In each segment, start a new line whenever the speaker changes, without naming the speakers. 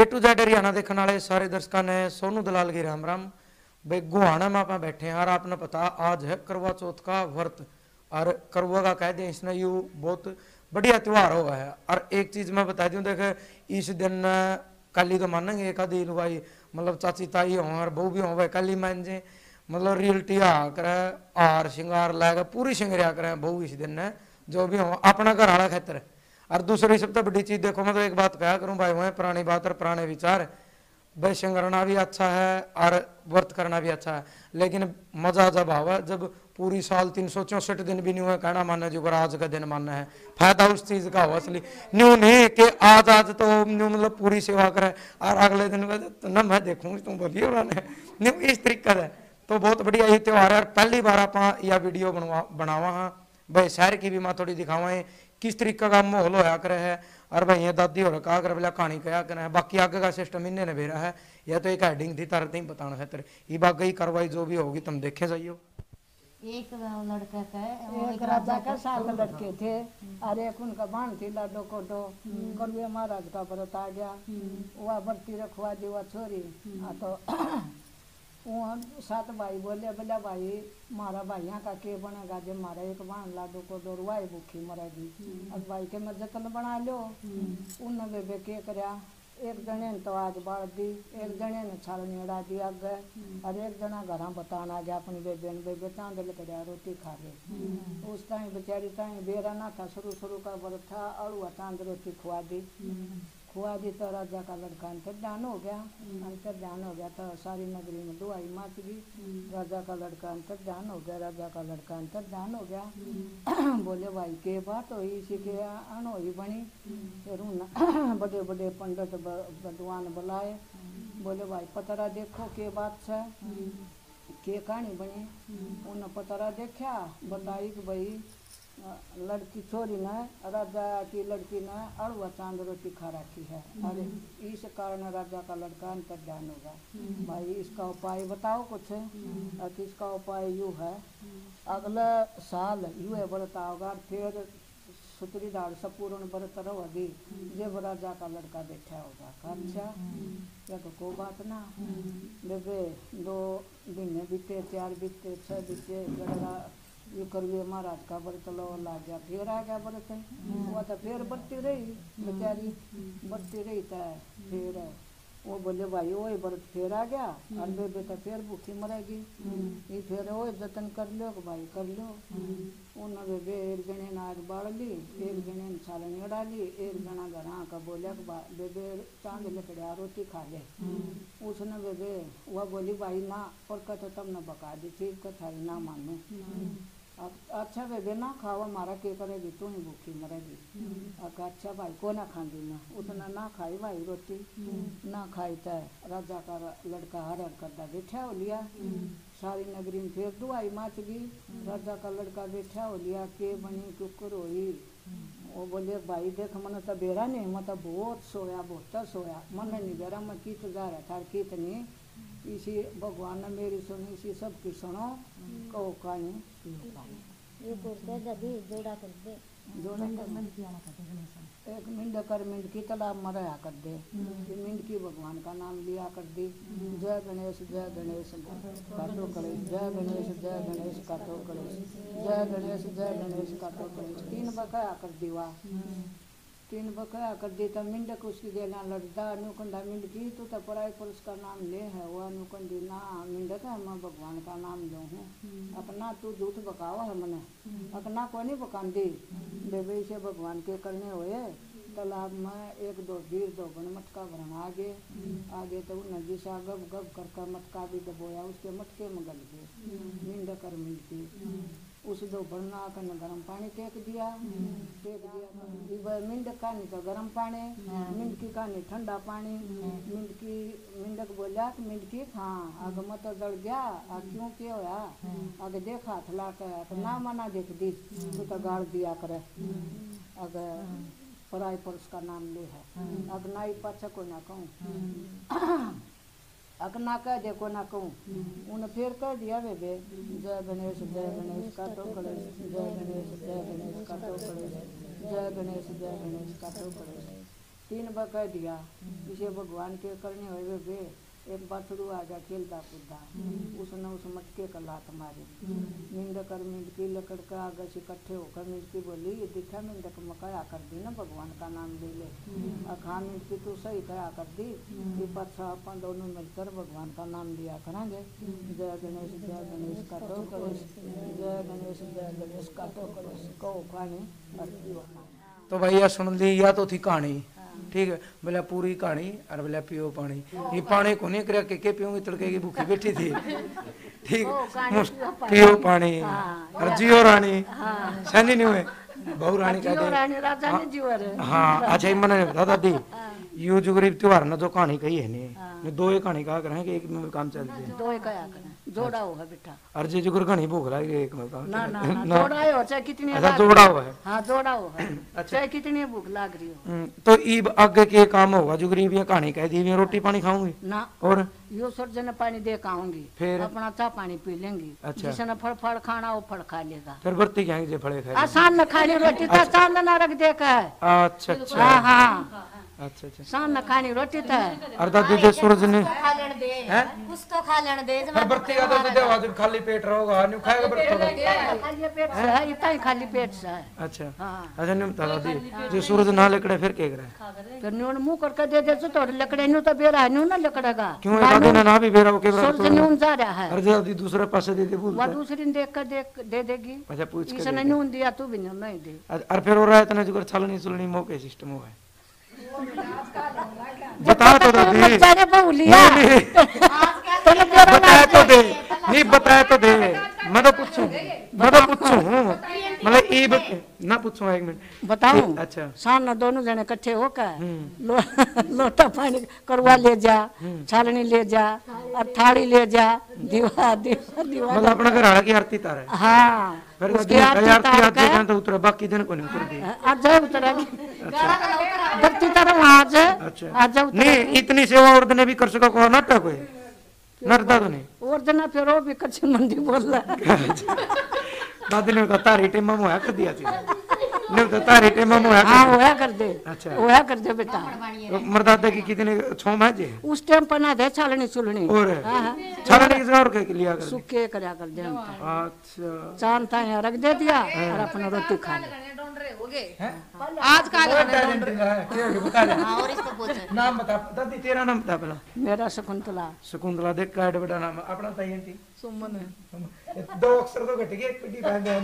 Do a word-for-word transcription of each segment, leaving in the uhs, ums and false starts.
To Z Haryana देखने वाले सारे दर्शकों ने सोनू दलाल की राम राम। भाई गुहाना में आप बैठे हैं और आपने पता आज है करवा चौथ का व्रत और करवा का कह दें इसने यू बहुत बढ़िया त्यौहार हुआ है। और एक चीज़ मैं बता दूं, देखे इस दिन कल तो मानेंगे एक आधी भाई मतलब चाची ताई हों और बहू भी हों भाई कल ही मान जे मतलब रियल्टी आ करे हार श्रृंगार लाकर पूरी श्रृंगार करें बहू इस दिन ने जो भी हो अपना घर वाला खेतर। और दूसरी सबसे बड़ी चीज़ देखो मैं तो एक बात कहा करूँ भाई वह पुरानी बात और पुराने विचार भाई श्रृंगारना भी अच्छा है और व्रत करना भी अच्छा है, लेकिन मजा जब आवा जब पूरी साल तीन सौ चौसठ दिन भी नहीं हुए कहना मानना जो आज का दिन मानना है। फायदा उस चीज़ का हो असली न्यू नहीं कि आज आज तो न्यू मतलब पूरी सेवा करे और अगले दिन तो ना मैं देखूंगी तुम बोलिए मैंने न्यू इस तरीके से। तो बहुत बढ़िया ये त्यौहार है। पहली बार आप यह वीडियो बनवा बनावा हाँ भाई शहर की भी माँ थोड़ी दिखावा किस तरीके का माहौल होया करे है और भाई ये दादी और कहा कर बोला कहानी कहा करे है। बाकी आगे का सिस्टम इन्हें ने भेरा है यह तो एक हेडिंग थी तरह ही बताना खातर ये बात गई कार्रवाई जो भी होगी तुम देखे जाइयो।
एक लड़का का
एक राजा का सात लड़के थे और एक उनका बाण थी लाडो कोडो करवे महाराज का व्रत आ गया वह बरती रखवा दी वह छोरी आ तो वहाँ सात भाई बोले बोला भाई मारा भाइया का के बनेगा जब मारा एक बाण लाडो को डोरवाई भूखी मरेगी। अब भाई के मैं जतन बना लो उन बेबे के करया एक जने ने तो आज बाढ़ दी एक जने ने छालनी उड़ा दी आगे और एक जना घर बताना आ गया अपनी बेबे ने बेबे चांदल कर रोटी खा गए। उस टाइम बेचारी टाइम बेरा ना था शुरू शुरू का व्रत था अड़ुआ चांद रोटी खुआ दी खुआ दी तो राजा का लड़का अंतर्ध्यान हो गया। अंतर्ध्यान हो गया तो सारी नगरी में दुआई माच गई। राजा का लड़का अंतर्ध्यान हो गया राजा का लड़का अंतर्ध्यान हो गया। बोले भाई के बात हुई इसी के अनोई बनी फिर उन बड़े बड़े पंडित विद्वान बुलाए बोले भाई पतरा देखो के बात से के कहानी बनी। उन पतरा देखा बताई कि भाई लड़की छोरी ने राजा की लड़की ने अड़ुआ चांद रोटी खा रखी है अरे इस कारण राजा का लड़का अंतर्ध्यान होगा। भाई इसका उपाय बताओ कुछ। कि इसका उपाय यूँ है अगले साल यू है व्रत होगा फिर सुतरी दाड़ संपूर्ण व्रत रहोगी जब राजा का लड़का बैठा होगा। अच्छा या तो कोई बात ना बेबे दो महीने बीते चार बीते छः बीते जरा ये करवे महाराज का व्रत लो ला गया फिर आ गया व्रत वो तो फिर बढ़ती रही बेचारी बढ़ती रही था फिर वो बोले भाई वो व्रत फिर आ गया और बेबे तो फिर भूखी मरेगी ये फिर वो जतन कर लो भाई कर लो। उन बेबे एक जने ने आग बाढ़ ली एक जने ने छालनी उड़ा ली एक जना घर का बोले बेबे चांद लकड़िया रोटी खा ले। उसने बेबे वह बोली भाई ना और कथा तुमने बका दी थी कथा ना मानो। अच्छा बेबे ना खाओ हमारा के करेगी तू ही भूखी मरेगी। अच्छा भाई को ना खाऊंगी मैं उसने ना खाई भाई रोटी ना खाई तो राजा का लड़का हर हर करता बैठा हो लिया। सारी नगरी में फिर दुआई माच गई राजा का लड़का बैठा हो लिया के बनी कुकर हुई। वो बोले भाई देख मन तो बेरा नहीं मैं तो बहुत सोया बहुत सोया मन नहीं बेरा मैं कित जा रहा था कित नहीं इसी भगवान ने मेरी सुनी इसी सब की सुनो कहो कहीं
ये बोलते दादी जोड़ा कर दे
जोड़ा एक मिंड कर मिंड की तालाब मराया कर दे मिंड की भगवान का नाम लिया कर दी जय गणेश जय गणेश काटो कलेश जय गणेश जय गणेश काटो कलेश जय गणेश जय गणेश काटो कलेश तीन बकाया कर दी वाह तीन बकाया कर दी तो मिंडक उसकी गेला लड़दा अनुकंडा मिंड की तू तो पराई पुरुष का नाम ले है वो अनुकंडी ना मिंडक है मैं भगवान का नाम लूँ हूँ अपना तू झूठ बकावा है मैंने अपना को नहीं बकान दी बेबे से भगवान के करने हुए तालाब में एक दो वीर दो गण मटका भरना आगे आगे तो नदी सा गब गब करके मटका भी दबोया उसके मटके में गल गए मिंड कर मिंड की उस दो भरना कर गर्म पानी टेक दिया टेक दिया मिंड कानी तो गर्म पानी मिंड की कानी ठंडा पानी मिंड की मिंडक बोलिया कि मिंड की हाँ आग मत तो जड़ गया आ क्यों क्या होया आगे देखा हाथ ला कर ना मना देख दी तू तो गाड़ दिया करे अगर पराई पुरुष का नाम ले है अग नाई पाछा को ना कहूँ अग ना कह दे को ना कहूँ उन्हें फिर कह दिया बेबे जय गणेश जय गणेश का तो गणेश जय गणेश जय गणेश का तो गणेश जय गणेश जय गणेश का तो गणेश तीन बार कह दिया इसे भगवान के करने हुए वे एक बछड़ू आ गया खेलता कूदता उसने उस मटके का लात मारी मिंद कर मिंद की लकड़ का आगे से इकट्ठे होकर मिंद की बोली ये दिखा मिंद का मकाया कर दी ना भगवान का नाम ले ले और खा मिंद की तू सही कया कर दी ये पच्छा अपन दोनों मिलकर भगवान का नाम लिया करेंगे जय गणेश जय गणेश का तो करोश जय गणेश जय गणेश का तो करोश कहो खाने
तो भैया सुन ली या तो थी कहानी ठीक है बोला पूरी कहानी और बोला पियो पानी ये पानी को नहीं कर के, के पियोगी तड़के की भूखी बैठी थी ठीक पियो पानी और जियो रानी सैनी नहीं हुए बहु रानी कहते हाँ अच्छा मैंने बता दादी यो जो गरीब त्योहार ना जो कहानी कही है नहीं दो एक कहानी कहा करें एक में काम चलते हैं
दो एक कहा करें जोड़ा हुआ बेटा
और जे जो घनी भूख लगी एक में काम
ना ना ना जोड़ा हो चाहे कितनी
अच्छा जोड़ा हुआ है
हाँ जोड़ा हुआ है चाहे कितनी भूख लग रही हो
तो ईब आगे के काम होगा जो गरीब ये कहानी कह दी रोटी पानी खाऊंगी
ना
और
यो सर्जन पानी दे के आऊंगी
फिर
अपना चाह पानी पी लेंगी
अच्छा
जिसने फल फल खाना वो फल खा लेगा
फिर बर्ती क्या जे फड़े खाए
आसान न खानी रोटी तो चांद न रख दे का है
अच्छा अच्छा
हाँ हाँ
अच्छा अच्छा
शाम न खानी रोटी तो है
और दादी दे सूरज ने
खा लेने दे कुछ तो खा लेने दे
फिर बर्ती का तो दे आवाज खाली पेट रहोगा नहीं खाएगा बर्ती का
खाली पेट से है इतना ही खाली पेट से है
अच्छा
हाँ
अच्छा नहीं बता दादी जो सूरज ना लकड़े फिर क्या करे
फिर न्यून मुंह करके दे दे तो लकड़े न्यू तो बेरा है न्यू ना लकड़ेगा
क्यों दादी ने ना भी बेरा हो के
सूरज न्यून जा रहा है
अरे दादी दूसरे पासे दे दे बोल
वो दूसरी ने देख कर देख दे देगी
अच्छा पूछ के
इसने न्यून दिया तू भी न्यून नहीं दे
और फिर हो रहा है इतना जो छलनी सुलनी मौके सिस्टम हुआ है बता तो दादी
जाने बहु लिया
बताया तो दे नहीं बताया तो दे मैं तो पूछूं मैं तो पूछूं मतलब ई ना पूछूं एक मिनट
बताऊं
अच्छा
शाम न दोनों जने इकट्ठे होकर लो, लोटा पानी करवा ले जा छालनी ले जा और थाली ले जा दीवा दीवा दीवा
मतलब अपना घर आड़ा की आरती तार है
हाँ
फिर उसकी आरती तार के तो उतरा बाकी दिन को नहीं उतर दी
आज जाए उतरा बत्ती तरह आज
अच्छा
आज जाओ
नहीं इतनी सेवा और ने भी कर सका को नाटक कोई नरदा तो नहीं
और जना फिर वो भी कच्चे मंदी बोल रहा
दादी ने कहा तारी टेमा मुआ कर दिया थी ने तो तारी टेमा मुआ
हाँ होया कर दे
अच्छा
होया कर दे बेटा
मरदादा की कितने छोम है जे
उस टाइम पना दे छालनी सुलनी
और छालनी किस और के लिया कर
सुखे करया कर दे
अच्छा
चांद था यहाँ रख दे दिया और अपना रोटी खा ले
आज का
बता दे
और इसको पूछ
नाम बता दादी तेरा नाम बता पहला
मेरा शकुंतला
शकुंतला देख का बेटा नाम अपना ताई थी
सुमन है
दो अक्षर तो घट गए एक पिटी पहन दे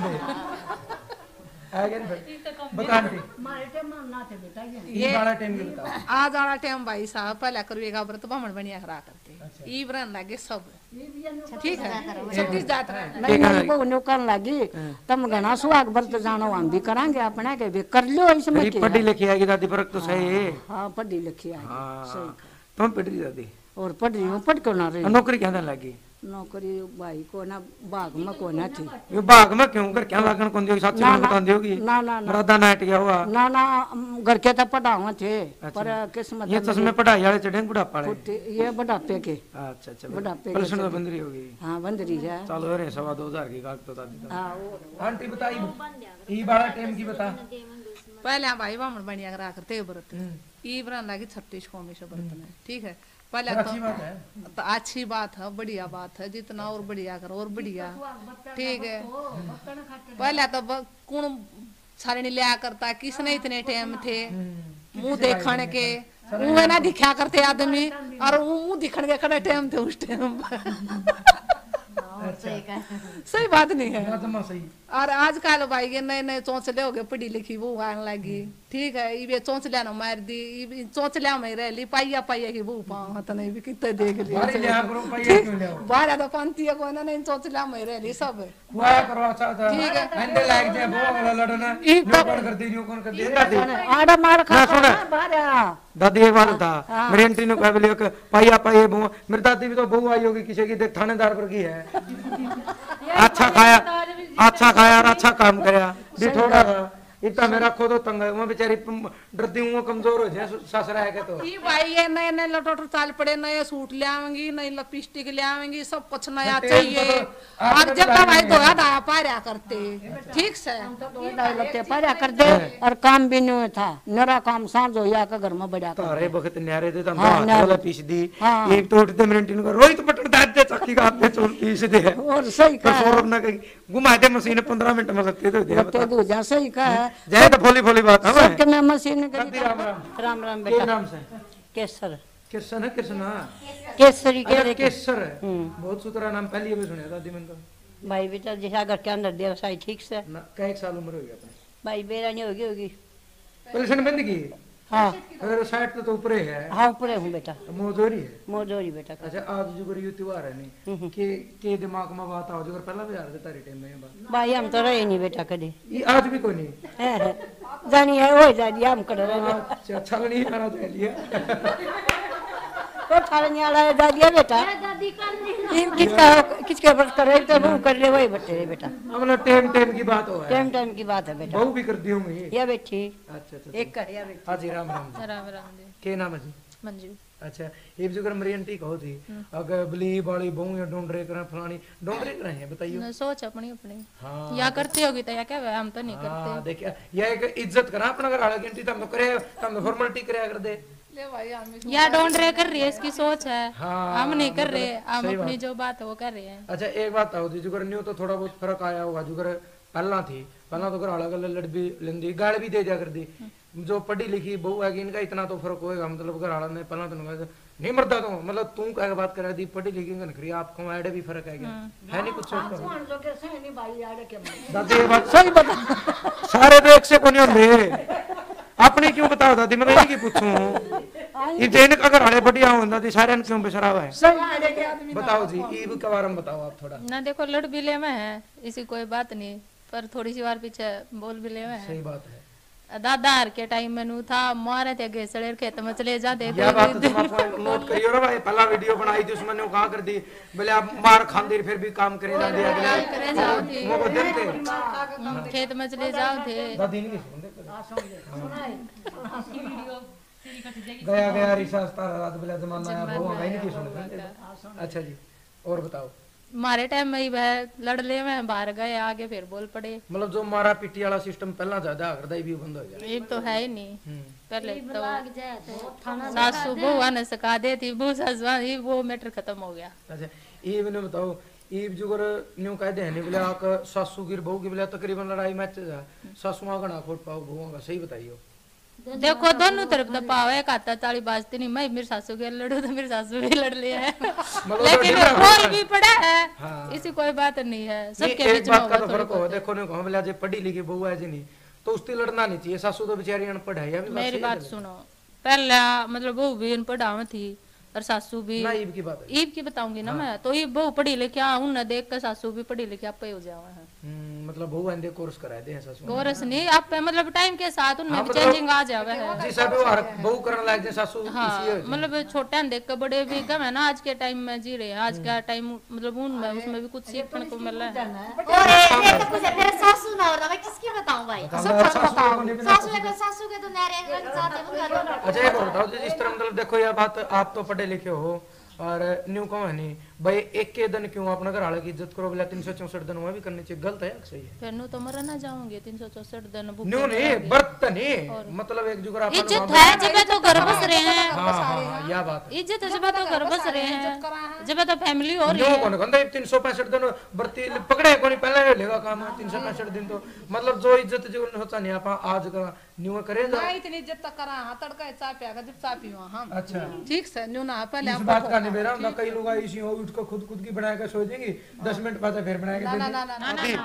आ गए फिर बता आंटी
मारे टाइम ना थे बेटा
ये वाला टाइम के बताओ
आज वाला टाइम भाई साहब पहले करुएगा व्रत ब्राह्मण बनिया करा करते ई व्रत लगे सब ठीक है छत्तीस जात
नहीं नहीं वो नुकन लगी तुम घना सुहाग व्रत जानो हम भी करांगे अपने के भी कर लो इसमें
क्या पढ़ी लिखी आएगी दादी पर तो सही है
हाँ पढ़ी लिखी आई
हां तुम पढ़ रही दादी
और पढ़ रही हूँ पढ़ क्यों ना रही
नौकरी क्या लगी
नौकरी भाई को ना बाग में को ना थी
ये बाग में क्यों कर क्या लागन कौन दियोगी साथी में बता दियोगी
ना ना ना
मरदा नाट गया हुआ
ना ना घर के तो पढ़ावा थे पर किस्मत
ये चश्मे पढ़ाई वाले चढ़े बुढ़ापा वाले
ये बुढ़ापे के
अच्छा अच्छा
बुढ़ापे
परसों तो बंदरी होगी
हाँ बंदरी है
चलो अरे सवा दो हजार की काट तो दादी
हाँ
आंटी बताई ई बारह टाइम की बता
पहले भाई ब्राह्मण बनिया करा करते व्रत ई व्रत लगी छत्तीस को हमेशा व्रत में ठीक है पहले तो
अच्छी बात है
तो अच्छी बात है बढ़िया बात है जितना और बढ़िया करो और बढ़िया ठीक है पहले तो कौन छालनी लिया करता किसने इतने टाइम थे मुंह देखने के मुंह ना दिखा करते आदमी और मुंह दिखने के खड़े टाइम थे उस टाइम सही बात नहीं है और आजकल भाई के नए नए चौंचले हो गए पढ़ी लिखी वो आने लगी ठीक है ये चौंचलिया ना मार दी ये चौंचलिया में रह ली पाइया पाइया की वो पाँव तो नहीं भी कितने देख लिया बारह तो पंथी है कोई ना नहीं चौंचलिया में रह ली सब ठीक है
आड़ा मार खा बारह
दादी एक बार था मेरी आंटी ने कहा बोले पाइया पाइया बहु मेरी दादी भी तो बहु आई होगी किसी की देख थानेदार पर की है अच्छा खाया अच्छा खाया और अच्छा काम कराया भी थोड़ा इतना मेरा खो तो तंग है वो बेचारी डरती हूँ कमजोर हो जाए ससुरा है के तो
ई भाई ये नए नए लटोटर चाल पड़े नए सूट ले आवेंगी नई लिपस्टिक ले आवेंगी सब कुछ नया चाहिए और जब भाई धोया धाया पाया करते ठीक से
लगते पाया कर दे और काम भी नहीं था मेरा काम सांझ हो या के घर में बढ़िया कर
तारे बखत न्यारे दे तम
हाँ,
हाथ वाला पीस दी
हाँ।
एक तो उठते मिनट इनको रोहित पटक दाद दे चक्की का आपने चोर पीस दे
और सही
पर
कहा
सौरभ ना कहीं घुमा दे मशीन पंद्रह मिनट में लगते तो दे
लगते दो जा सही कहा है
जाए तो भोली भोली बात है
सबके मैं मशीन
दादी
करी
राम राम
राम राम
के
बेटा
नाम से
केसर
कृष्ण है कृष्ण
केसरी के
अच्छा
रे
केसर है बहुत सुतरा नाम पहली भी सुना दादी मैंने तो
भाई बेटा जैसा अगर के अंदर देव साई ठीक से
ना का एक साल उम्र हो गया अपने
भाई बेरा नहीं होगी होगी
पेंशन बंद की
हाँ
अगर साठ तो ऊपर ही है
हाँ ऊपर हूँ बेटा
मोजोरी है
मोजोरी बेटा का
अच्छा आज जो करी त्योहार है नहीं के के दिमाग में बात आओ जो पहला भी आ रहा था टाइम में ये बात
भाई हम तो रहे नहीं बेटा कभी
ये आज भी कोई नहीं
है, है। जानी है वो जानी हम कर रहे हैं
अच्छा अच्छा नहीं आना चाहिए
तो थारने वाला है दादिया बेटा
दादी कर ली
इन किसका किसके बस करे तो वो कर ले वही बटे रे बेटा
हमने टाइम टाइम की बात हो है
टाइम टाइम की बात है बेटा
बहू भी कर दी होंगी ये
या बेटी
अच्छा अच्छा
एक कर या बेटी
हाँ जी राम राम जी
राम राम जी
के नाम है जी
मंजू
अच्छा ये जो कर मरियन ठीक हो थी अगर बली बाली बहू या ढूंढ रहे करें फलानी ढूंढ रहे करें बताइए
न सोच अपनी अपनी
हाँ
या करती होगी तो या क्या हम तो नहीं
हाँ
करते
देखिए यह एक इज्जत करा अपना घर आला घंटी तम तो करे तम तो फॉर्मेलिटी करे कर दे
ले भाई हम इस-
या ढूंढ रहे कर रही है इसकी सोच है
हाँ,
हम नहीं कर रहे
मतलब
हम
सही
अपनी
बात।
जो बात है वो कर रहे हैं
अच्छा एक बात आओ जो कर न्यू तो थोड़ा बहुत फर्क आया होगा जो कर पहला थी पहला तो कर अलग अलग लड़ भी लेंदी गाड़ भी दे दिया कर दी जो पढ़ी लिखी बहू है इनका इतना तो फर्क होएगा मतलब घर आला ने पहला तो नहीं मरता तो मतलब तू क्या बात करा दी पढ़ी लिखी का नखरी आपको ऐड भी फर्क है क्या है नहीं कुछ सोच कर दादी ये बात
सही बता
सारे तो एक से को नहीं होंगे अपनी क्यों बताओ दादी मैं यही की पूछूं ये जैन का घर आले बढ़िया हो दादी सारे क्यों बेसरा हुआ है
सही
बताओ जी ईद के बारे में बताओ आप थोड़ा
ना देखो लड़ भी ले में है इसी कोई बात नहीं पर थोड़ी सी बार पीछे बोल भी ले में है
सही बात है
दादा हर के टाइम में नू था मारे थे घेसड़े खेत में चले जाते
यह बात तो तुम आप नोट करियो ना भाई पहला वीडियो बनाई थी उसमें ने कहा कर दी बोले आप मार खांदी फिर भी काम करे जा दिया
करे जाओ थे
वो दिन थे
खेत में चले जाओ थे
दादी नहीं सुनते गया गया रिसास तारा रात बेला जमाना है वो भाई नहीं सुनते अच्छा जी और बताओ
हमारे टाइम में ही वह लड़ ले में बाहर गए आगे फिर बोल पड़े
मतलब जो मारा पीटी वाला सिस्टम पहला ज्यादा करदा भी बंद हो गया
ये तो है ही नहीं
हम्म
पहले तो
भाग जाए तो थाना
सासू बहुआ ने सिखा देती बहू सासुआ ये वो मैटर खत्म हो गया
अच्छा ये मैंने बताओ ये जो कर न्यू कहते हैं नहीं बोले आक सासू की बहू की बोले तकरीबन लड़ाई मैच जा सासुआ का ना खोट पाओ बहुओं का सही बताइयो
देखो दोनों तरफ तो पाव है काता ताली बाजती नहीं मैं मेरी सासू के लड़ू तो मेरी सासू भी लड़ लिया है लेकिन
different
बोल भी पड़ा है
हाँ।
इसी कोई बात नहीं है
नहीं,
सबके
एक
बीच में
बात का
होगा
तो
थोड़ी
फर्क हो
बहुत।
देखो ने कहो बोले आज पढ़ी लिखी बहू है जी नहीं तो उससे लड़ना नहीं चाहिए सासू तो बेचारी अनपढ़ है या भी
मेरी
सही
बात
है।
सुनो पहले मतलब बहू भी अनपढ़ थी और सासू भी
ना ईब की बात है
ईब की बताऊंगी ना मैं तो ये बहू पढ़ी लिखी हूं ना देख कर सासू भी पढ़ी लिखी आप हो जावा है
हम्म, मतलब बहू आंदे कोर्स कराए दे हैं सासू ने।
कोरस नहीं आप मतलब टाइम के साथ उनमें
हाँ,
भी
मतलब-
चेंजिंग आ जावे है
जी सब व्यवहार बहू करने लायक जे सासू
हाँ
इसी है
मतलब छोटे हैं देख के बड़े भी कम है ना आज के टाइम में जी रहे हैं आज का टाइम मतलब उनमें उसमें भी कुछ सीखने को मिल रहा है
और ये तो कुछ मेरा सासू ना हो रहा मैं किसकी बताऊं भाई
बताओ, सासू को नहीं बिना-
सासू के सासू के तो नारे जाते वो करो
अच्छा एक और बताओ जी, इस तरह मतलब देखो यह बात आप तो पढ़े लिखे हो और न्यू कहो है नहीं भाई एक के दिन क्यों अपना घर वाले की इज्जत करो बोला तीन सौ चौसठ दिन वहाँ भी करनी चाहिए गलत है या सही है
फिर नू तो मर ना जाऊंगे तीन सौ चौसठ दिन भूखे
न्यू नहीं
रहेंगे।
बर्त नहीं मतलब एक जुगरा अपन
इज्जत
वहाँ
है जब तो घर बस रहे हैं
हाँ हाँ हाँ यह बात है
इज्जत है जब तो घर बस रहे हैं जब तो फैमिली हो रही
न्यू
है
कौन कहता तीन सौ पैंसठ दिन बर्ती पकड़े कौन पहले लेगा काम तीन सौ पैंसठ दिन तो मतलब जो इज्जत जो होता नहीं आप आज का न्यू करे
ना इतनी इज्जत तक करा हाँ तड़का चा पिया जब चा पियो हम
अच्छा
ठीक से न्यू ना पहले
इस
हम
बात का नहीं बेरा ना कई लोग इसी हो उठ को खुद खुद की बना के सो जाएंगी दस मिनट बाद फिर बना के
ना ना ना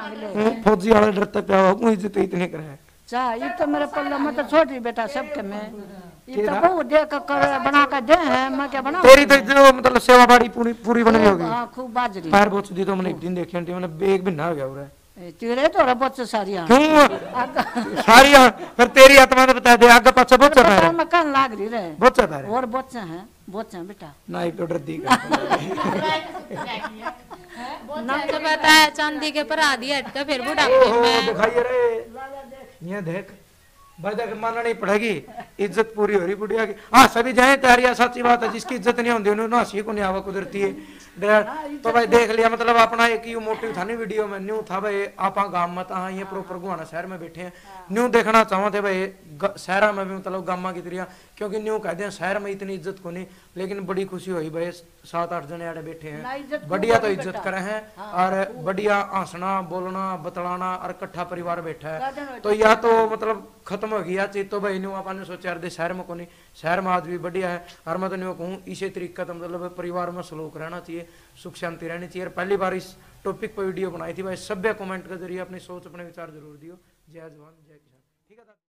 ना
फौजी वाला डरता प्या हो इज्जत इतने करे
चा ये तो मेरे पल्ले में तो छोटी बेटा सबके में ये तो बहुत देख कर बना कर दे हैं मैं क्या बना
तेरी तो जो मतलब सेवा बाड़ी पूरी पूरी बन गई होगी
हाँ खूब बाजरी
पैर बहुत दी तो मैंने एक दिन देखी थी मैंने एक भी ना हो गया पूरा
ए, तेरे तो बच्चे सारिया
क्यों सारी पर तेरी आत्मा ने बता दे आगे पाछे बहुत चढ़ा है
में कान लाग रही रहे
बहुत चढ़ा है
और बच्चे हैं बच्चे हैं बेटा
ना एक तो डर दी का
जब आता है चांदी के पर आधी हट के फिर बुढ़ापे
ओहो
में
दिखाइए रे ये देख भाई देख मानना नहीं पड़ेगी, इज्जत पूरी हो रही बुढ़िया की। हाँ सभी जाए तैयारियां, सच्ची बात है, जिसकी इज्जत नहीं होती उन्होंने हंसी को नहीं आवा कुदरती है। तो भाई देख लिया, मतलब अपना एक यू मोटिव था नहीं वीडियो में, न्यू था भाई आप गांव में हाँ ये प्रॉपर गुहाना शहर में बैठे हैं, न्यू देखना चाहो थे भाई शहर में भी मतलब गामा की तरह, क्योंकि न्यू कहते हैं शहर में इतनी इज्जत को नहीं, लेकिन बड़ी खुशी हुई भाई सात आठ जने आड़े बैठे हैं, बढ़िया तो इज्जत करे हैं और बढ़िया हंसना बोलना बतलाना और इकट्ठा परिवार बैठा है। तो या तो मतलब खत्म हो गया चीज, तो भाई न्यू आपने सोचा यार शहर में को नहीं, शहर में आज भी बढ़िया है। और मैं तो न्यू कहूँ इसी तरीके का मतलब परिवार में सलूक रहना चाहिए, सुख शांति रहनी चाहिए। पहली बार इस टॉपिक पर वीडियो बनाई थी भाई, सभ्य कमेंट के जरिए अपनी सोच अपने विचार जरूर दियो। जय जवान जय किसान। ठीक है।